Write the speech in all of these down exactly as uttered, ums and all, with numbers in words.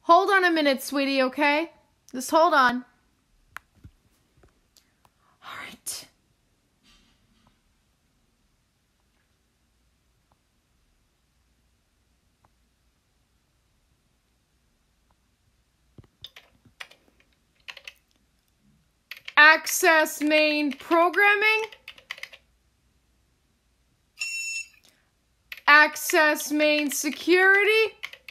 Hold on a minute, sweetie, okay? Just hold on. All right. Access main programming. Access main security.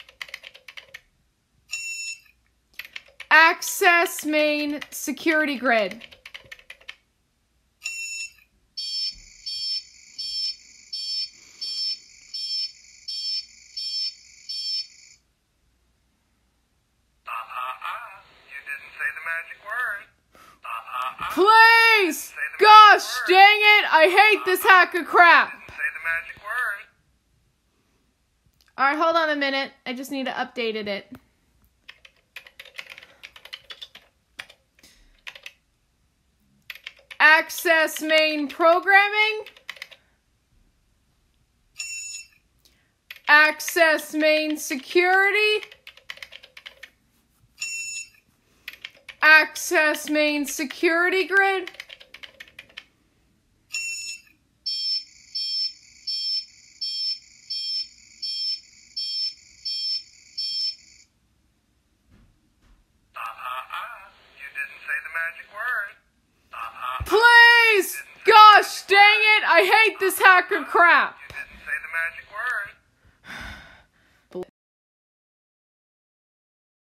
Access main security grid. Uh-uh-uh. You didn't say the magic word. Uh-uh-uh. Please! Gosh dang it! I hate this hack of crap. Didn't say the magic word. Alright, hold on a minute. I just need to update it. Access main programming. Access main security. Access main security grid. Uh-uh-uh. You didn't say the magic word. Please! Gosh dang it! I hate this hacker crap. You didn't say the magic